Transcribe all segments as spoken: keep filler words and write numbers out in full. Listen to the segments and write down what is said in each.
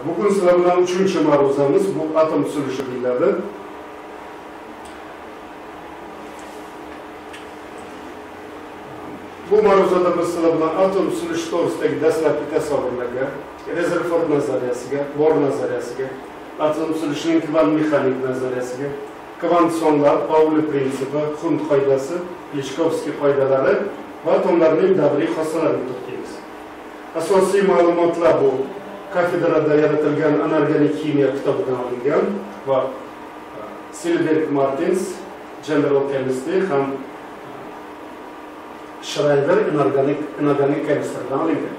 Bugün sizlar bilan uchinchi mavzumuz bu atom tuzilishi deyiladi. Bu mavzuda biz sizlar bilan atom tuzilishi to'g'risidagi dastlabki tasavvurlarga, Rezerford nazariyasiga, Bohr nazariyasiga, atom tuzilishining kvant mexanik nazariyasiga, kvantsonlar, Pauli prinsipi, Hund qoidasi, Lichkovskiy qoidalari va atomlarning davriy xossalariga to'xtaymiz. Asosiy ma'lumotlar bu kafedrada yaratilgan anorganik kimyo kitobidan olingan va Silberg Martins General Chemistry ham Schreiber inorganik inorganik chemistrydan olingan.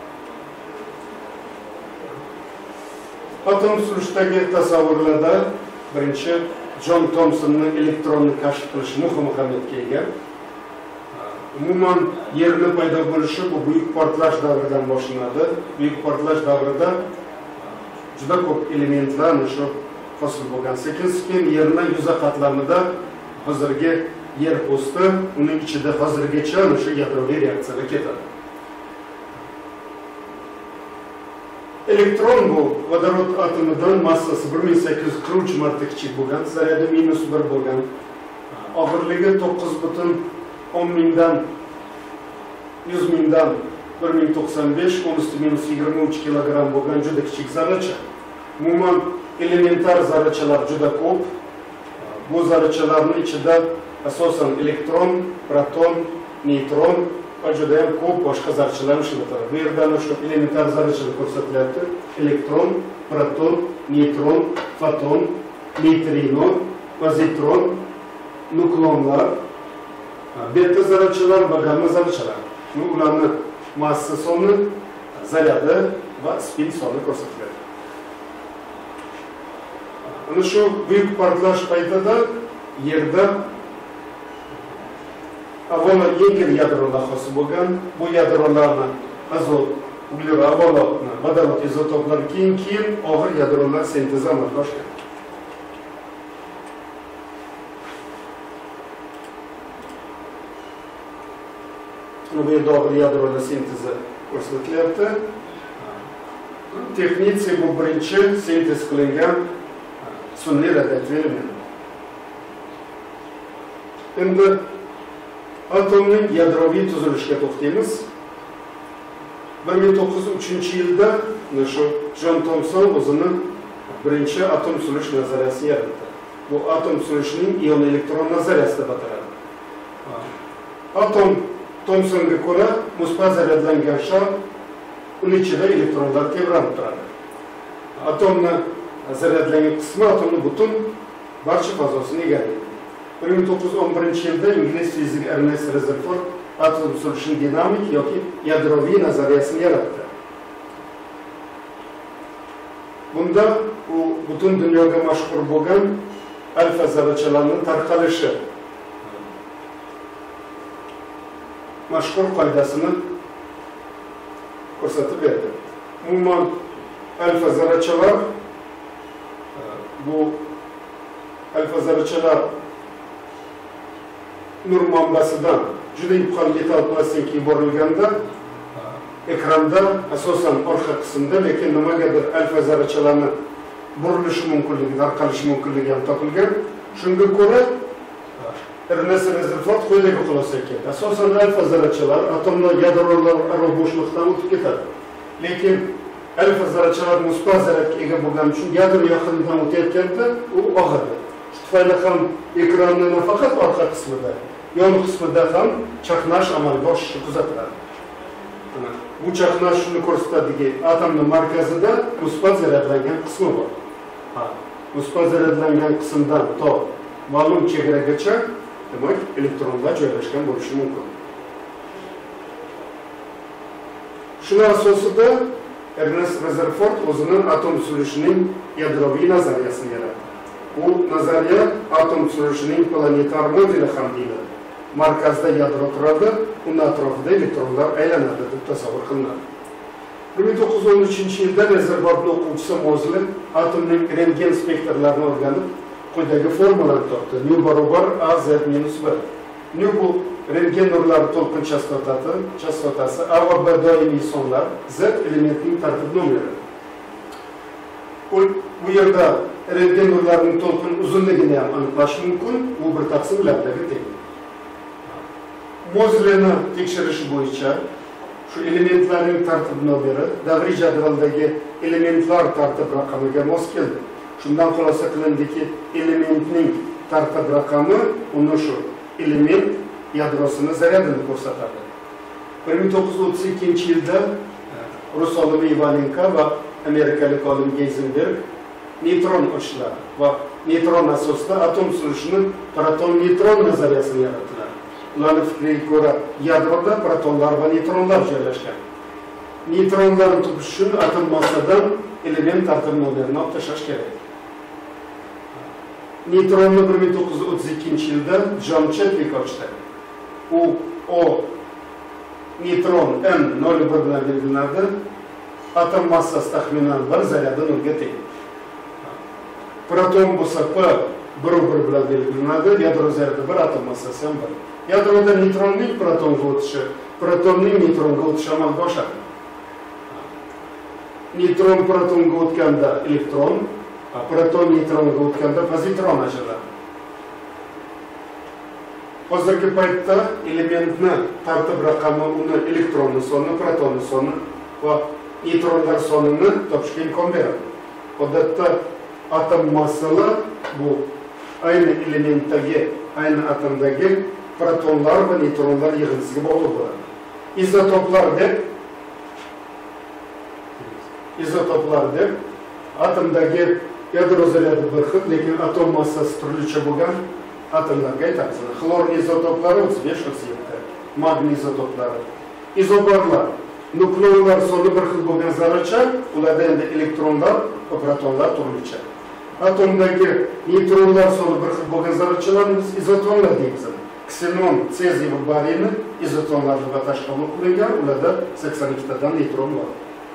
Atom tuzilishidagi tasavvurlarda birinchi John Thomsonning elektronni kashf qilishi muhim ahamiyatga ega. Umuman yerni paydo bo'lishi bu buyuk portlash davridan boshlanadi. Buyuk portlash davrida juda ko'p elementlar shu hosil bo'lgan. Sekin-sekin yerning yuza qatlamida hozirgi yer po'sti, uning ichida hozirgacha o'sha yadroviy reaksiyaga ketadi. Elektron bu vodorod atomidan massasi bir ming sakkiz yuz qirq uch marta kichik bo'lgan, zaryadi minus bir bo'lgan, og'irligi to'qqiz butun o'n mingdan yuz mingdan bir ming to'qson besh, o'n usti minus yigirma uch kilogramm bo'lgan juda kichik zarracha. Umuman elementar zarrachalar juda ko'p. Bu zarrachalarning ichida asosan elektron, proton, neytron va juda ham ko'p boshqa zarrachalar ishlatiladi. Bu yerda shu elementar zarrachalar ko'rsatilyapti. Elektron, proton, neytron, foton, neytrino, pozitron, nukleonlar, beta zarrachalar va gamma zarrachalar. Bu ularning massa soni, zaryadi va spin soni ko'rsatiladi. Ana shu buyuk portlash paytida yerda avvalo yengil yadrolar hosil bo'lgan. Bu yadrolarni azot, uglerod, vodorod izotoplari keyin keyin og'ir yadrolar sintezi amalga oshgan. Bu yerda og'ir yadrolar sintezi ko'rsatilyapti. Texnitsi bu birinchi sintez qilingan sun'iy radioaktiv element. Endi atomning yadroviy tuzilishiga to'xtaymiz. bir ming to'qqiz yuz uchinchi yilda shu John Thomson o'zini birinchi atom tuzilish nazariyasini yaratdi. Bu atom tuzilishining ion elektron nazariyasi deb ataladi. Atom Thomsonga ko'ra musbat zaryadlangan shar, uning ichida elektronlar tebranib turadi. Atomning zaryadlangan qismi atomning butun barcha fazosini egallaydi. bir ming to'qqiz yuz o'n birinchi yilda ingliz fizik Ernest Rutherford atom tuzilishining dinamik yoki yadroviy nazariyasini yaratdi. Bunda u butun dunyoga mashhur bo'lgan alfa zarrachalarning tarqalishi mashhur qoidasini ko'rsatib berdi. Umuman alfa zarrachalar bu alfa zarrachalar nur manbasidan juda yuqori metal plastinka yuborilganda ekranda asosan orqa qismda, lekin nimagadir alfa zarrachalarni burilishi mumkinligi, tarqalishi mumkinligi ham topilgan. Shunga ko'ra Ernest Rutherford quyidagi xulosaga keldi. Asosan alfa zarrachalar atomlar yadrolararo bo'shliqdan o'tib ketadi. Lekin alfa zarrachalar musbat zaryadga ega bo'lgani uchun yadro yaqinidan o'tayotganda u og'adi. Shu tufayli ham ekranning nafaqat orqa qismida, yon qismida ham chaqnash amalga oshishi kuzatiladi. Bu chaqnash shuni ko'rsatadiki, atomning markazida musbat zaryadlangan qismi bor. Ha, musbat zaryadlangan qismdan to ma'lum chegaragacha demak elektronlar joylashgan bo'lishi mumkin. Shuning asosida Ernest Rutherford o'zining atom tuzilishining yadroviy nazariyasini yaratdi. Bu nazariya atom tuzilishining planetar modeli ham deyiladi. Markazda yadro turadi, uning atrofida elektronlar aylanadi deb tasavvur qilinadi. bir ming to'qqiz yuz o'n uchinchi yilda Rutherford o'quvchisi Mosley atomning rentgen spektrlarini o'rganib, quyidagi formulani topdi. Nu barobar A Z minus bir. Nu bu rentgen nurlari to'lqin chastotasi, chastotasi A va B doimiy sonlar, Z elementning tartib nomeri. bu yerda rentgen nurlarining to'lqin uzunligini ham aniqlash mumkin. Bu bir taqsim bilanlarga teng. Mozeleni tekshirishi bo'yicha shu elementlarning tartib nomeri davriy jadvaldagi elementlar tartib raqamiga mos keldi. Shundan xulosa qilindiki, elementning tartib raqami uni shu element yadrosini zaryadini ko'rsatadi. bir ming to'qqiz yuz o'ttiz ikkinchi yilda rus olimi Ivanenko va amerikalik olim Heisenberg neytron ochdilar va neytron asosida atom suzishini proton-neytron nazariyasini yaratdilar. Ularning fikriga ko'ra yadroda protonlar va neytronlar joylashgan. Neytronlarni topish uchun atom massadan element tartib nomerini olib tashlash kerak. Neytronni bir ming to'qqiz yuz o'ttiz ikkinchi yilda John Chadwick ochdi. U o neytron n nol bir bilan belgilanadi. Atom massasi taxminan bir zaryadi nolga teng. Proton bo'lsa p bir bir bilan belgilanadi. Yadro zaryadi bir, atom massasi ham bir. Yadroda neytronning protonga o'tishi, protonning neytronga o'tishi amalga oshadi. Neytron protonga o'tganda elektron, proton neytronga o'tganda pozitron ajraladi. Hozirgi paytda elementni tartib raqami uni elektronning soni, protonning soni va neytronlar sonini topishga imkon beradi. Odatda atom massasi bu ayni elementdagi, ayni atomdagi protonlar va neytronlar yig'indisiga bog'liq bo'ladi. Izotoplar deb izotoplar deb atomdagi yadro zaryadi bir xil, lekin atom massasi turlicha bo'lgan atomlarga aytamiz. Xlor izotoplari o'ttiz besh o'ttiz yetti, magniy izotoplari. Izobarlar, nukleonlar soni bir xil bo'lgan zarracha, ularda endi elektronlar va protonlar turlicha. Atomdagi neytronlar soni bir xil bo'lgan zarrachalarni biz izotonlar deymiz. Ksenon, seziy va bariyni izotonlar deb atashgan qilingan, ularda sakson ikkitadan neytron bor.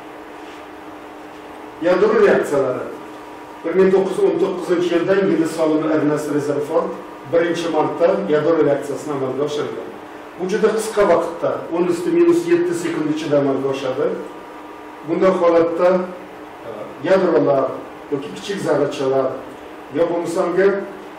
Yadro reaksiyalari. bir ming to'qqiz yuz o'n to'qqizinchi yilda ingliz olimi Ernest Rutherford birinchi marta yadro reaksiyasini amalga oshirgan. Bu juda qisqa vaqtda, o'n usti minus yetti sekund ichida amalga oshadi. Bunday holatda yadrolar yoki kichik zarrachalar yo bo'lmasamga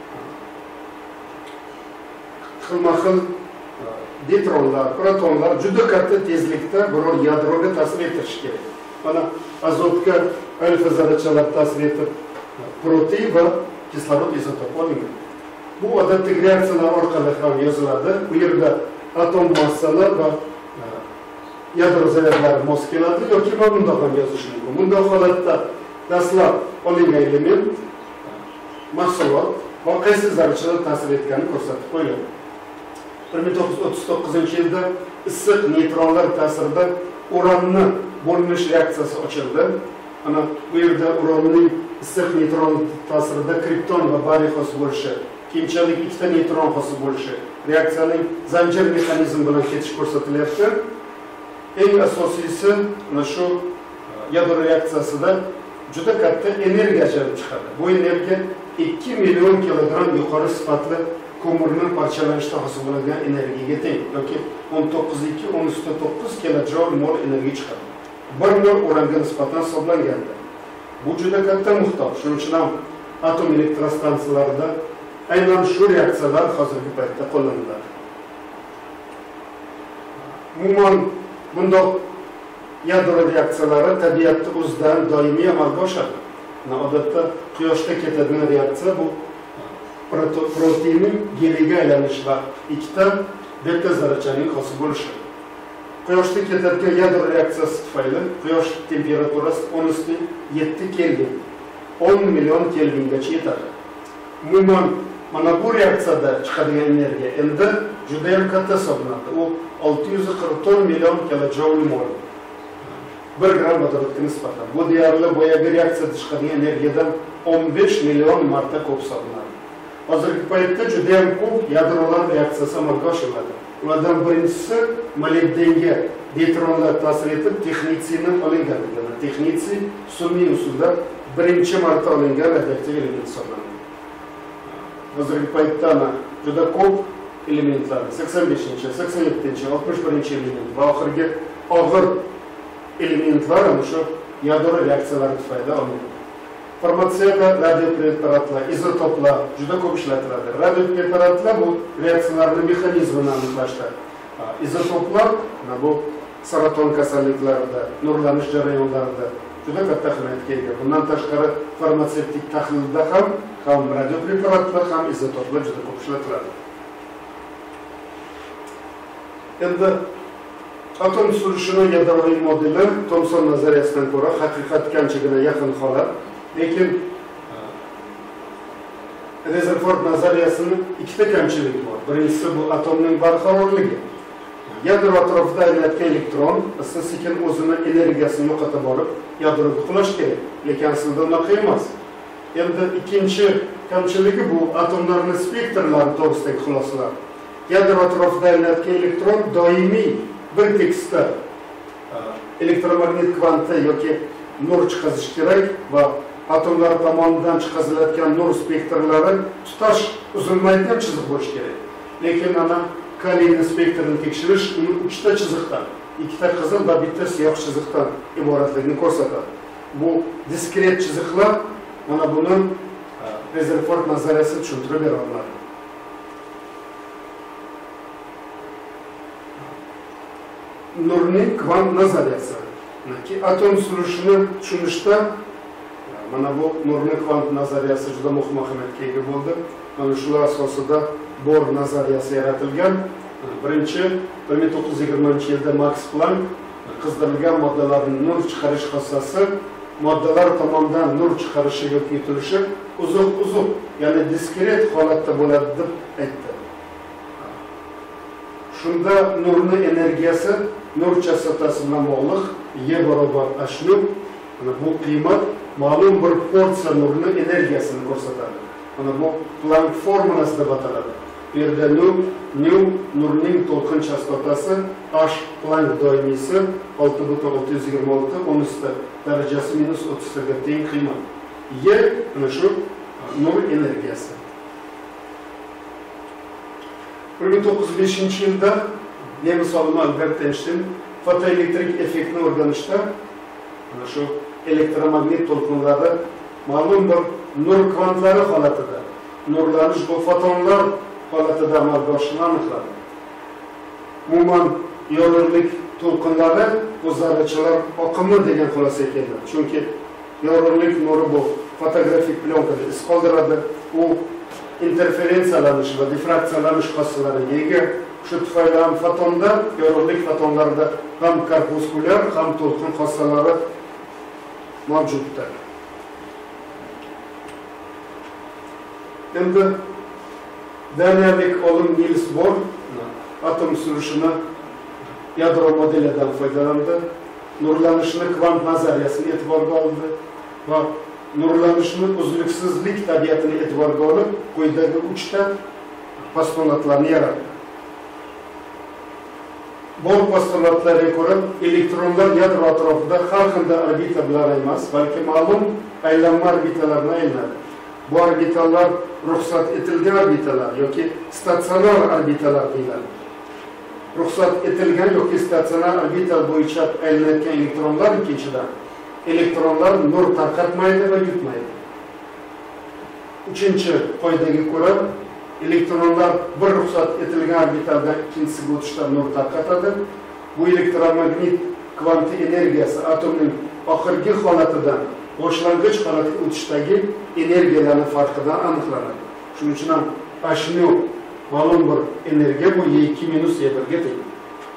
xilma-xil neytronlar, protonlar juda katta tezlikda biror yadroga ta'sir etirishi kerak. Mana azotga alfa zarrachalar ta'sir etib, protein va kislorod izotopi olingan. Bu odatdagi reaksiyalar orqali ham yoziladi. Bu yerda atom massalar va yadro zaryadlari mos keladi yoki bundoq ham yozish mumkin. Bunday holatda dastlab olingan element, mahsulot va qaysi zarrachalar ta'sir etganini ko'rsatib qo'yiladi. bir ming to'qqiz yuz o'ttiz to'qqizinchi yilda issiq neytronlar ta'sirida uranni bo'linish reaksiyasi ochildi. Ana bu yerda uranning issiq neytron ta'sirida kripton va bariy hosil bo'lishi, keyinchalik ikkita neytron hosil bo'lishi, reaksiyaning zanjir mexanizmi bilan ketish ko'rsatilyapti. Eng asosiysi mana shu yadro reaksiyasida juda katta energiya ajralib chiqadi. Bu energiya ikki million kilogramm yuqori sifatli ko'mirni parchalanishda hosil bo'ladigan energiyaga teng, yoki o'n to'qqiz ikki o'n usti to'qqiz kilojoule mol energiya chiqadi. bir mol uranga nisbatan hisoblanganda. Bu juda katta miqdor. Shuning uchun ham atom elektrostansiyalarida aynan shu reaksiyalar hozirgi paytda qo'llaniladi. Umuman bundoq yadro reaksiyalari tabiatda o'zidan doimiy amalga oshadi. Odatda quyoshda ketadigan reaksiya bu proteinning geliga aylanish va ikkita beta zarrachaning hosil bo'lishi. Quyoshda ketadigan yadro reaksiyasi tufayli quyosh temperaturasi o'n usti yetti kelvin, o'n million kelvingacha yetadi. Umuman mana bu reaksiyada chiqadigan energiya endi juda ham katta hisoblanadi. U olti yuz qirq to'rt million kilojoule mol. bir gram vodorodga nisbatan. Bu deyarli boyagi reaksiyada chiqadigan energiyadan o'n besh million marta ko'p hisoblanadi. Hozirgi paytda juda ham ko'p yadrolar reaksiyasi amalga oshiriladi. Ulardan birinchisi molibdenga neytronlar ta'sir etib texnitsiyni olingan. Texnitsiy sun'iy usulda birinchi marta olingan radioaktiv element hisoblanadi. Hozirgi paytda juda ko'p elementlar, sakson beshinchi, sakson yettinchi, oltmish birinchi element va oxirgi og'ir elementlar ana shu yadro reaksiyalari tufayli olinadi. Farmatsiyada radiopreparatlar, izotoplar juda ko'p ishlatiladi. Radiopreparatlar bu reaksiyalarning mexanizmini aniqlashda. Izotoplar bu saraton kasalliklarida, nurlanish jarayonlarida juda katta ahamiyatga ega. Bundan tashqari farmatsevtik tahlilda ham ham radiopreparatlar ham izotoplar juda ko'p ishlatiladi. Endi atom tuzilishini yadroviy modeli Thomson nazariyasidan ko'ra haqiqatga anchagina yaqin holat. Lekin Rutherford nazariyasining ikkita kamchiligi bor. Birinchisi bu atomning barqarorligi. Yadro atrofida aylanayotgan elektron sekin o'zini energiyasini yo'qotib borib, yadroga qulash kerak. Lekin aslida unaqa emas. Endi ikkinchi kamchiligi bu atomlarning spektrlari to'g'risidagi xulosalar. Yadro atrofida aylanayotgan elektron doimiy bir tekisda elektromagnet kvanti yoki nur chiqazish kerak va atomlar tomonidan chiqazilayotgan nur spektrlari tutash uzilmaydigan chiziq bo'lishi kerak. Lekin ana kaliyni spektrini tekshirish uni uchta chiziqdan, ikkita qizil va bitta siyoh chiziqdan iboratligini ko'rsatadi. Bu diskret chiziqlar mana buni Rutherford nazariyasi tushuntirib bera oladi. Nurning kvant nazariyasi. Atom tuzilishini tushunishda mana bu nurning kvant nazariyasi juda muhim ahamiyatga ega bo'ldi. Mana shular asosida Bohr nazariyasi yaratilgan. Birinchi bir ming to'qqiz yuz yigirmanchi yilda Max Planck qizdirilgan moddalarning nur chiqarish xossasi moddalar tomonidan nur chiqarishi yoki yutilishi uzuq-uzuq, ya'ni diskret holatda bo'ladi deb aytdi. Shunda nurning energiyasi nur chastotasi bilan bog'liq Y barobar H nu. Bu qiymat ma'lum bir porsiya nurning energiyasini ko'rsatadi. Mana bu Planck formulasi deb ataladi. Bu yerda nu, nu nurning to'lqin chastotasi, H Planck doimiysi olti butun olti yuz yigirma olti o'n uch darajasi minus o'ttiz ga teng qiymat. Y mana shu nur energiyasi. bir ming to'qqiz yuz beshinchi yilda nemis olimi Albert Einstein fotoelektrik effektni o'rganishda mana shu elektromagnet to'lqinlari ma'lum bir nur kvantlari holatida, nurlanish bu fotonlar holatida amalga oshishini aniqladi. Umuman yorug'lik to'lqinlari bu zarrachalar oqimi degan xulosaga keldi. Chunki yorug'lik nuri bu fotografik plyonkaga iz qoldiradi. U interferensiyalanish va diffraksiyalanish xossalariga ega. Shu tufayli ham fotonda, yorug'lik fotonlarida ham korpuskulyar, ham to'lqin xossalari mavjuddir. Endi daniyalik olim Niels Bohr atom tuzilishini yadro modelidan foydalandi, nurlanishni kvant nazariyasini e'tiborga oldi va nurlanishni uzluksizlik tabiatini e'tiborga olib, quyidagi uchta postulatlarni yaratdi. Bohr postulatlariga ko'ra, elektronlar yadro atrofida har xil orbitalar emas, balki ma'lum aylanma orbitalarni aylanadi. Bu orbitallar ruxsat etilgan orbitalar yoki statsionar orbitalar deyiladi. Ruxsat etilgan yoki statsionar orbital bo'yicha aylanayotgan elektronlar ikkinchidan elektronlar nur tarqatmaydi va yutmaydi. Uchinchi qoidaga ko'ra, elektronlar bir ruxsat etilgan orbitaldan ikkinchisiga o'tishda nur tarqatadi. Bu elektromagnet kvanti energiyasi atomning oxirgi holatidan boshlang'ich holatga o'tishdagi energiyalarning farqidan aniqlanadi. Shuning uchun ham H nu ma'lum bir energiya bu Y ikki minus Y bir ga teng.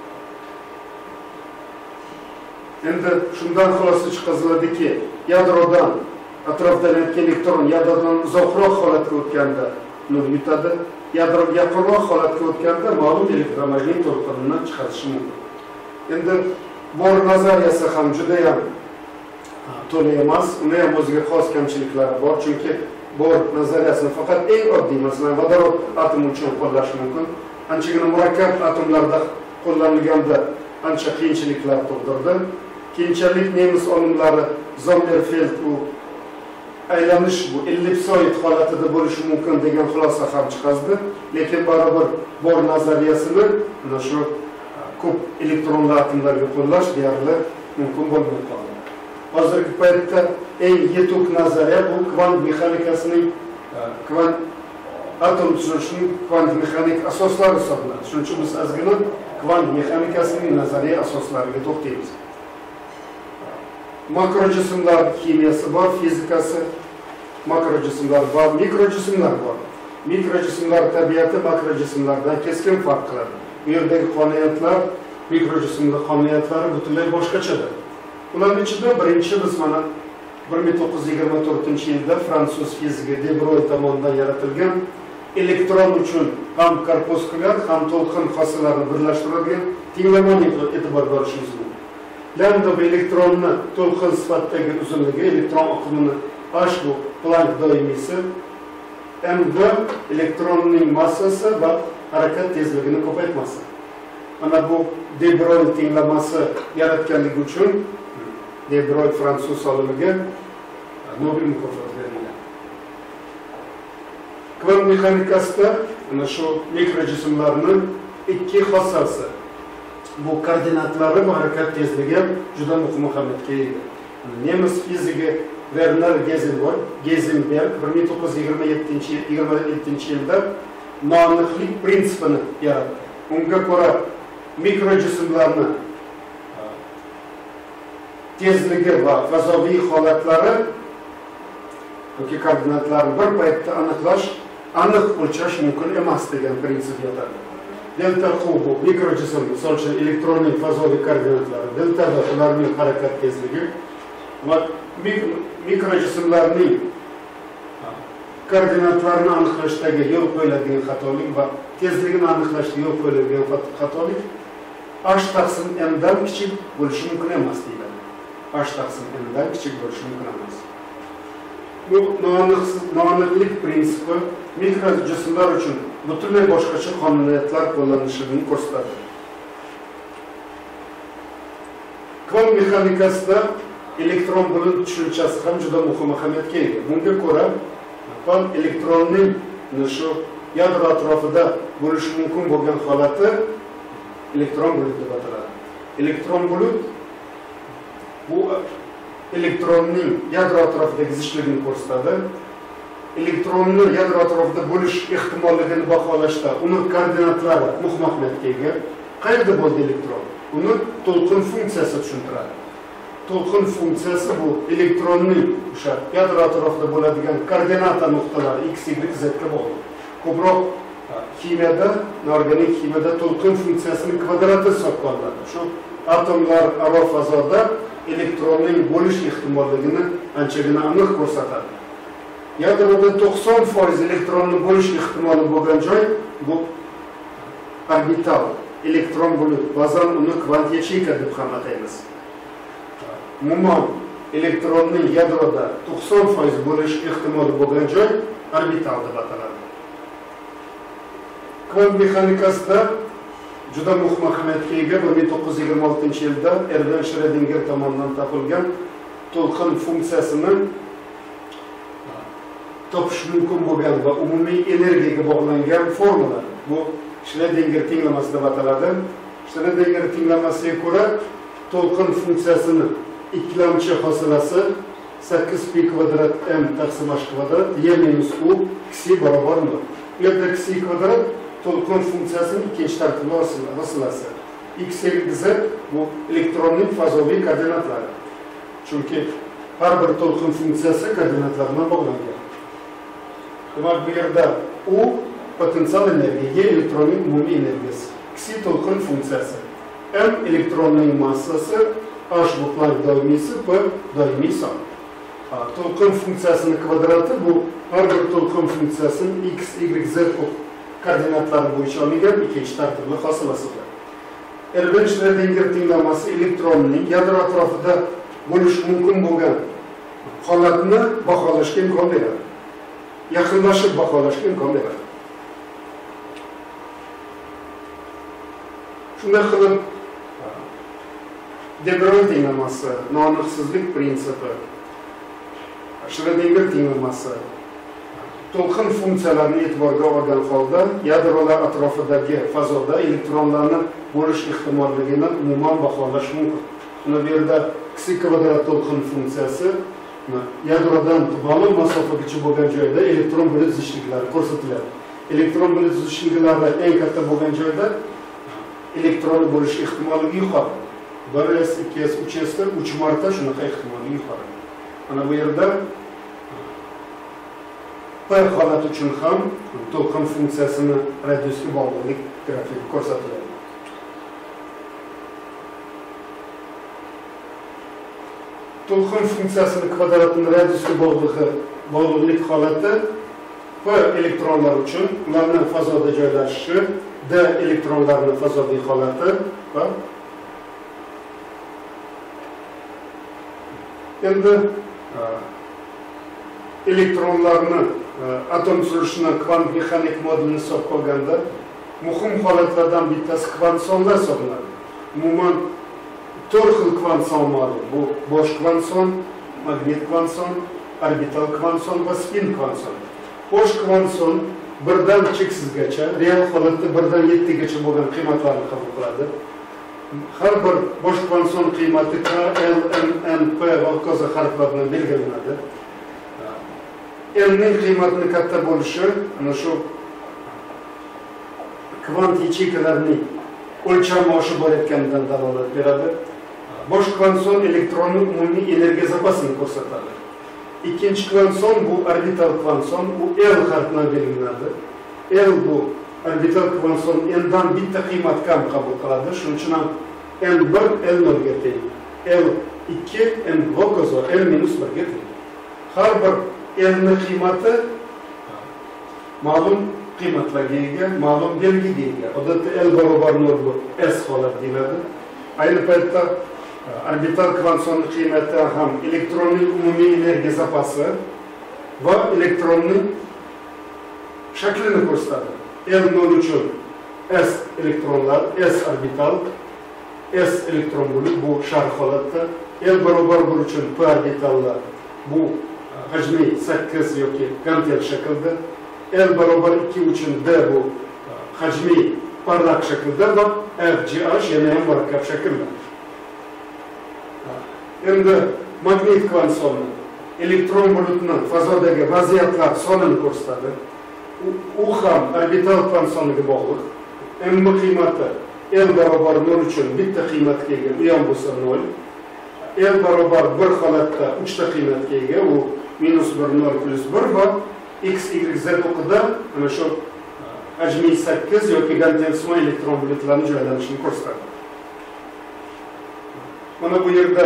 Endi shundan xulosa chiqaziladiki, yadrodan atrofda aylanayotgan elektron yadrodan uzoqroq holatga o'tganda nur yutadi, yadroga yaqinroq holatga o'tganda ma'lum elektromagnet to'lqinini chiqarishi mumkin. Endi Bohr nazariyasi ham juda ham to'la emas, unda ham o'ziga xos kamchiliklari bor, chunki Bohr nazariyasini faqat eng oddiy, masalan, vodorod atomi uchun qo'llash mumkin. Anchagina murakkab atomlarda qo'llanilganda ancha qiyinchiliklar tug'dirdi. Keyinchalik nemis olimlari Sommerfeld u aylanish bu ellipsoid holatida bo'lishi mumkin degan xulosa ham chiqazdi, lekin baribir Bohr nazariyasini mana shu ko'p elektronli atomlarga qo'llash deyarli mumkin bo'lmay qoldi. hozirgi paytda eng yetuk nazariya bu kvant mexanikasining kvant atom tuzilishning kvant mexanik asoslari hisoblanadi. Shuning uchun biz ozgina kvant mexanikasining nazariya asoslariga to'xtaymiz. Makro jismlar kimyasi bor, fizikasi, makro jismlar bor, mikro jismlar bor. Mikro jismlar tabiati makro jismlardan keskin farq qiladi. Bu yerdagi qonuniyatlar, mikro jismlar qonuniyatlari butunlay boshqachadir. Ularning ichida birinchi biz mana bir ming to'qqiz yuz yigirma to'rtinchi yilda fransuz fiziki De Broglie tomonidan yaratilgan elektron uchun ham korpuskulyar, ham to'lqin hosilalarini birlashtiradigan tinglamani e'tibor berishingiz mumkin. Lambda bu elektronni to'lqin sifatidagi uzunligi, elektron oqimini H bu Planck doimiysi, M bu elektronning massasi va harakat tezligini ko'paytmasi. Mana bu De Broglie tinglamasi yaratganligi uchun De Broglie fransuz olimiga Nobel mukofoti berilgan. Kvant mexanikasida ana shu mikro jismlarning ikki xossasi, bu koordinatlari va harakat tezligi juda muhim ahamiyatga ega. Nemis fiziki Werner Heisenberg bir ming to'qqiz yuz yigirma yettinchi yilda noaniqlik prinsipini yaratdi. Unga ko'ra mikro jismlarni tezligi va fazoviy holatlari yoki koordinatlarni bir paytda aniqlash, aniq o'lchash mumkin emas degan prinsip yotadi. Delta Q bu mikro jism, misol uchun elektronning fazoviy koordinatlari, delta va ularning harakat tezligi va mikro jismlarning koordinatlarini aniqlashdagi yo'l qo'yiladigan xatolik va tezligini aniqlashda yo'l qo'yiladigan xatolik H taqsim M dan kichik bo'lishi mumkin emas deyiladi. H taqsim M dan kichik bo'lishi mumkin emas. Bu noaniqlik prinsipi mikro jismlar uchun butunlay boshqacha qonuniyatlar qo'llanilishini ko'rsatadi. Kvant mexanikasida elektron bulut tushunchasi ham juda muhim ahamiyatga ega. Bunga ko'ra, kvant elektronning shu yadro atrofida bo'lishi mumkin bo'lgan holati elektron bulut deb ataladi. Elektron bulut bu elektronning yadro atrofidagi zichligini ko'rsatadi. Elektronni yadro atrofida bo'lish ehtimolligini baholashda uni koordinatlari muhim ahamiyatga ega. Qayerda bo'ldi elektron? Uni to'lqin funksiyasi tushuntiradi. To'lqin funksiyasi bu elektronning o'sha yadro atrofida bo'ladigan koordinata nuqtalari x, y, z ga bog'liq. Ko'proq kimiyada, organik kimiyada to'lqin funksiyasining kvadrati hisobga olinadi. Shu atomlar aro fazoda elektronning bo'lish ehtimolligini anchagina aniq ko'rsatadi. Yadroda to'qson foiz elektronni bo'lish ehtimoli bo'lgan joy bu orbital elektron bulut. Ba'zan uni kvant yacheyka deb ham ataymiz. Umuman elektronning yadroda to'qson foiz bo'lish ehtimoli bo'lgan joy orbital deb ataladi. Kvant mexanikasida juda muhim ahamiyatga ega bir ming to'qqiz yuz yigirma oltinchi yilda Erwin Schrödinger tomonidan topilgan to'lqin funksiyasini topish mumkin bo'lgan va umumiy energiyaga bog'langan formula. Bu Schrödinger tenglamasi deb ataladi. Schrödinger tenglamasiga ko'ra to'lqin funksiyasini ikkilamchi hosilasi sakkiz pi kvadrat m taqsim h kvadrat y minus u x barobar nol. Bu yerda x kvadrat to'lqin funksiyasining ikkinchi tartibli hosilasi. X, Y, Z bu elektronning fazoviy koordinatlari. Chunki har bir to'lqin funksiyasi koordinatlar bilan bog'langan. Demak, bu yerda U potensial energiya, Y elektronning umumiy energiyasi, X to'lqin funksiyasi, M elektronning massasi, H bu Planck doimiysi, P doimiy son. To'lqin funksiyasining kvadrati bu har bir to'lqin funksiyasining X, Y, Z koordinatlari bo'yicha olingan ikkinchi tartibli hosilasidir. Erwin Schrödinger tenglamasi elektronning yadro atrofida bo'lishi mumkin bo'lgan holatni baholashga imkon beradi. Yaqinlashib baholashga imkon beradi. Shunday qilib De Broglie tenglamasi, noaniqsizlik prinsipi, Schrödinger tenglamasi to'lqin funksiyalarni e'tiborga olgan holda yadrolar atrofidagi fazoda elektronlarni bo'lish ehtimolligini umuman baholash mumkin. Buna bir de kisi kvadrat to'lqin funksiyasi yadrodan ma'lum masofaga bo'lgan joyda elektron bo'lish zichlliklari ko'rsatiladi. Elektron bo'lish zichlliklari eng katta bo'lgan joyda elektron bo'lish ehtimoli yuqori. bir s, ikki s, uch s da uch marta shunaqa ehtimoli yuqori. Mana bu yerda P holat uchun ham to'lqin funksiyasini radiusga bog'liqlik grafiki ko'rsatiladi. To'lqin funksiyasini kvadratini radiusga bog'liqi bog'liqlik holati P elektronlar uchun ularning fazoda joylashishi, D elektronlarning fazodagi holati va endi elektronlarni atom tuzilishini kvant mexanik modelini hisobga olganda muhim holatlardan bittasi kvant sonlar hisoblanadi. Umuman to'rt xil kvant son mavjud. Bu bosh kvant son, magnit kvant son, orbital kvant son va spin kvant son. Bosh kvant son birdan cheksizgacha, real holatda birdan yettigacha bo'lgan qiymatlarni qabul qiladi. Har bir bosh kvant son qiymati K, L, M, N, P va hokazo harflar bilan belgilanadi. L ning qiymatini katta bo'lishi ana shu kvant yacheykalarining o'lchami oshib borayotganidan dalolat beradi. Bosh kvant son elektronning umumiy energiya zapasini ko'rsatadi. Ikkinchi kvant son bu orbital kvant son, u L harfi bilan belgilanadi. L bu orbital kvant son n dan bitta qiymat kam qabul qiladi. Shuning uchun ham n bir L nol ga teng. L ikki n hokazo L minus bir ga teng. Har bir L ning qiymati ma'lum qiymatlarga ega, ma'lum belgiga ega. Odatda L barobar nol bu S holat deyiladi. Ayni paytda orbital kvant sonning qiymati ham elektronning umumiy energiya zapasi va elektronning shaklini ko'rsatadi. L nol uchun S elektronlar, S orbital, S elektron bo'lib bu shar holatda, L barobar bir uchun P orbitallar bu hajmi sakkiz yoki gantel shaklda, L barobar ikki uchun D bu hajmi parlaq shaklda va F G H yana ham murakkab shaklda. Endi magnit kvant soni elektron bulutning fazodagi vaziyatlar sonini ko'rsatadi. U ham orbital kvant soniga bog'liq. M qiymati L barobar nol uchun bitta qiymatga ega, u ham bo'lsa nol. L barobar bir holatda uchta qiymatga ega, u minus bir, nol, plus bir va x, y, z o'qida ana shu hajmi sakkiz yoki gantelsimon elektron bulutlarning joylanishini ko'rsatadi. Mana bu yerda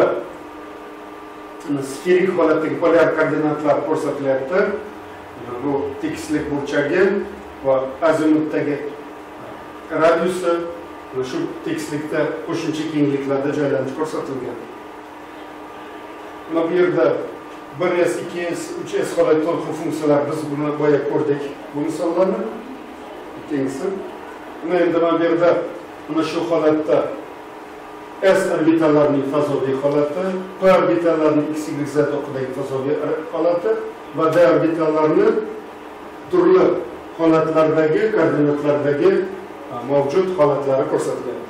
sferik holatdagi polyar koordinatlar ko'rsatilyapti. Bu tekislik burchagi va azimutdagi radiusi shu tekislikda qo'shimcha kengliklarda joylanishi ko'rsatilgan. Mana bu yerda bir s, ikki s, uch s holat to'lqin funksiyalar biz buni boya ko'rdik. Bu misollarni ikkinchisi. Mana endi mana bu yerda mana shu holatda S orbitallarning fazoviy holati, P orbitallarning x, y, z o'qidagi fazoviy holati va D orbitallarning turli holatlardagi koordinatlardagi mavjud holatlari ko'rsatiladi.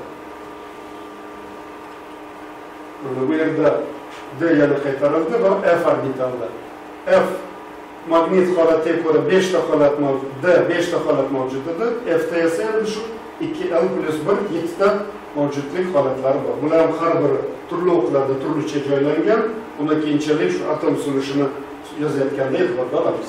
Mana bu yerda D yana qaytarildi va F orbitalda. F magnit holatiga ko'ra besh ta holat mavjud, D besh ta holat mavjud edi. F da esa endi shu ikki L plus bir yetti ta mavjudlik holatlari bor. Bular har biri turli o'qlarda turlicha joylangan. Uni keyinchalik shu atom so'lishini yozayotganda e'tiborga olamiz.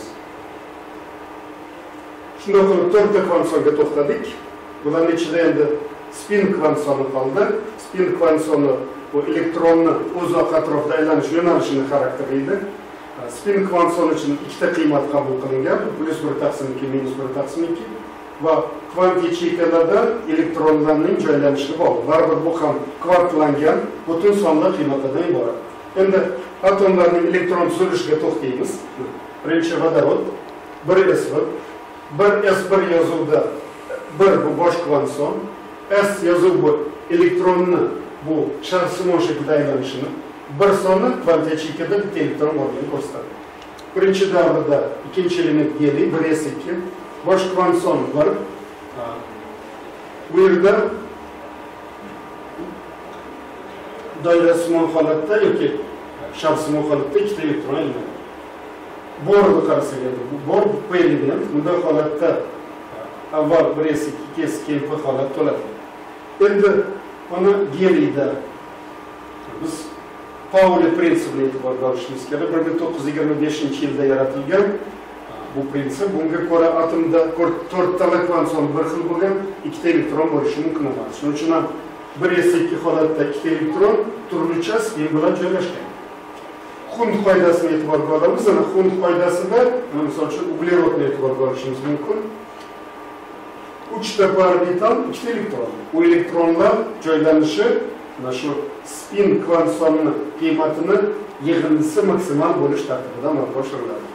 Shunday qilib to'rtta kvant songa to'xtadik. Bularning ichida endi spin kvant soni qoldi. Spin kvant soni bu elektronni o'z atrofida aylanish yo'nalishini xarakterlaydi. Spin kvant soni uchun ikkita qiymat qabul qilingan, plus bir taqsim ikki, minus bir taqsim ikki va kvant yacheykalarda elektronlarning joylanishini bog'liq. Baribir bu ham kvartlangan butun sonlar qiymatidan iborat. Endi atomlarning elektron tuzilishiga to'xtaymiz. Birinchi vodorod bir s bir, bir s bir yozuvda bir bu bosh kvant son, S yozuv bu elektronni bu sharsimon shaklda aylanishini, bir soni kvant yacheykada bitta elektron borligini ko'rsatadi. Birinchi davrda ikkinchi element geliy bir s ikki, bosh kvant son bir. Bu yerda doirasimon holatda yoki sharsimon holatda ikkita elektron aylanadi. Borni qarasak endi, bu bor p element bunday holatda avval bir s ikki s keyin p holat bo'ladi. Endi mana geliyda biz Pauli prinsipini e'tiborga olishimiz kerak. bir ming to'qqiz yuz yigirma beshinchi yilda yaratilgan bu prinsip. Bunga ko'ra atomda to'rtta kvantson bir xil bo'lgan, ikkita elektron bo'lishi mumkin emas. Shuning uchun ham bir s ikki holatda ikkita elektron turlicha spin bilan joylashgan. Xund qoidasini e'tiborga olamiz. Ana Xund qoidasida, misol uchun uglerodni e'tiborga olishimiz mumkin. uchta orbital, ikkita elektron. Bu elektronlar joylanishi mana shu spin kvantsonni qiymatini yig'indisi maksimal bo'lish tartibida amalga oshiriladi.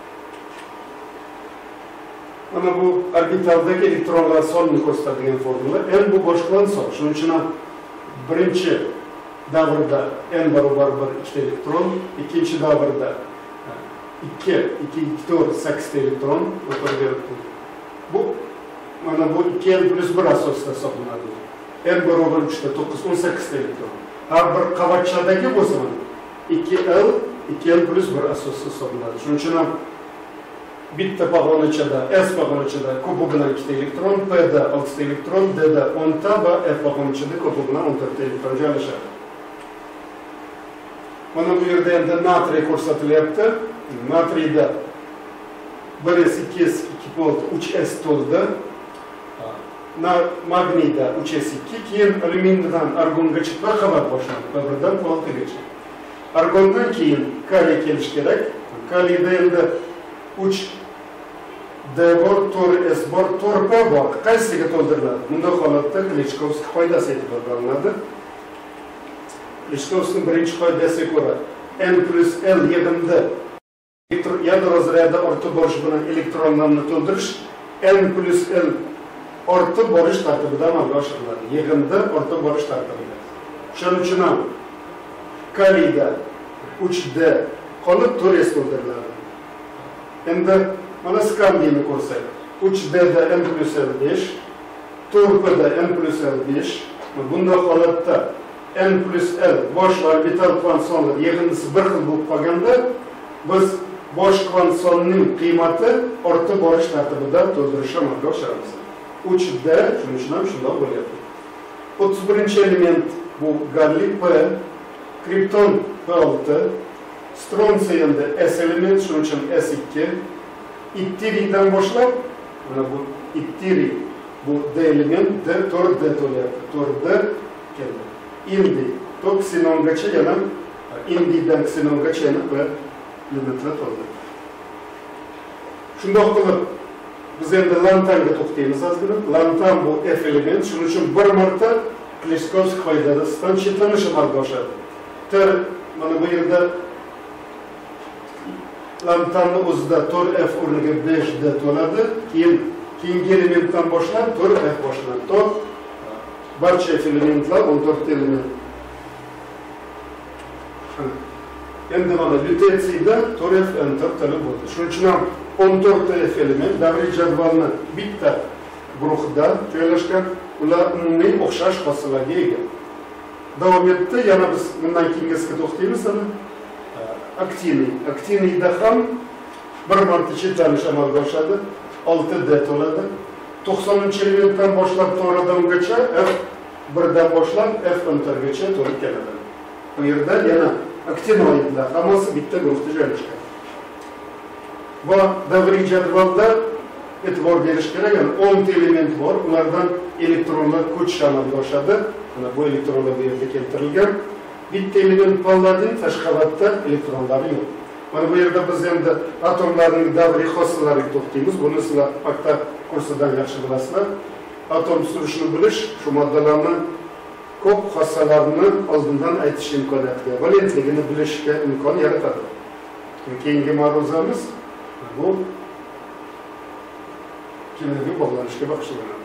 Mana bu orbitaldagi elektronlar sonini ko'rsatadigan formula. N bu bosh kvantson. Shuning uchun ham birinchi davrda n barobar bir ikkita elektron, ikkinchi davrda ikki, ikki, ikki, to'rt, sakkizta elektron o'tirgan. Bu mana bu ikki n plus bir asosida hisoblanadi. N barobar uchta to'qqiz, o'n sakkizta elektron. Har bir qavatchadagi bo'lsa ikki l, ikki n plus bir asosida hisoblanadi. Shuning uchun ham bitta pog'onachada, S pog'onachada ko'pi bilan ikkita elektron, P da oltita elektron, D da o'nta va F pog'onachada ko'pi bilan o'n to'rtta elektron joylashadi. Mana bu yerda endi natriy ko'rsatilyapti. Natriyda bir s, ikki s, ikki volt, uch s to'ldi. Magniyda uch s ikki, keyin alyuminiydan argongacha bir qavat boshlanadi, P birdan P oltigacha. Argondan keyin kaliy kelish kerak. Kaliyda endi uch D bor, to'rt S bor, to'rt P bor. Qaysiga to'ldiriladi? Bunday holatda Klichkovskiy qoidasi e'tiborga olinadi. Klichkovskiyning birinchi qoidasiga ko'ra N plus L yig'indi yadro zaradi ortib borish bilan elektronlarni to'ldirish N plus L ortib borish tartibida amalga oshiriladi. Yig'indi ortib borish tartibida. Shuning uchun ham kaliyda uch D qolib to'rt S to'ldiriladi. Endi mana skandiyni ko'rsak, uch D da N plus L besh, to'rt P da N plus L besh. Bunday holatda N plus L bosh orbital kvantsonlar yig'indisi bir xil bo'lib qolganda, biz bosh kvantsonning qiymati ortib borish tartibida to'ldirishga amalga oshiramiz. uch D shuning uchun ham shunday bo'lyapti. o'ttiz birinchi element bu galliy P, kripton P olti, stronsiy endi S element, shuning uchun S ikki, ittiriydan boshlab mana bu ittiriy bu D element, D to'rt D to'lyapti. to'rt D keldi. Indi toksinongacha yana indiydan ksinongacha yana P elementlar to'ldi. Shundoq qilib biz endi lantanga to'xtaymiz ozgina. Lantan bu F element, shuning uchun bir marta Klichkovskiy qoidasidan chetlanish amalga oshadi. Ter mana bu yerda lantanni o'zida to'rt F o'rniga besh D to'ladi. Keyin keyingi elementdan boshlab to'rt F boshlanadi. To barcha F elementlar o'n to'rtta element. Endi mana lutetsiyda to'rt F enter talab bo'ldi. Shuning uchun ham o'n to'rtta F element davriy jadvalni bitta guruhida joylashgan, ular umumiy o'xshash xossalarga ega. Davom etdi, yana biz bundan keyingisiga to'xtaymiz. Aktivniy. Aktivniyda ham bir marta chetlanish amalga oshadi. olti D to'ladi. to'qsoninchi elementdan boshlab to'g'ridan ungacha F birdan boshlab F entergacha to'lib keladi. Bu yerda yana aktivnoidlar hammasi bitta guruhda joylashgan. Va davriy jadvalda e'tibor berish kerak, yani o'nta element bor, ulardan elektronlar ko'chish amalga oshadi. Mana bu elektronlar bu yerga keltirilgan. Bitta element palladin tashqavatda elektronlari yo'q. Mana bu yerda biz endi atomlarning davriy xossalariga to'xtaymiz. Buni sizlar faqat kursdan yaxshi bilasizlar. Atom surishini bilish shu moddalarni ko'p xossalarini oldindan aytish imkoniyatiga, valentligini bilishga imkon yaratadi. Keyingi ma'ruzamiz bu kimyoviy bog'lanishga bag'ishlanadi.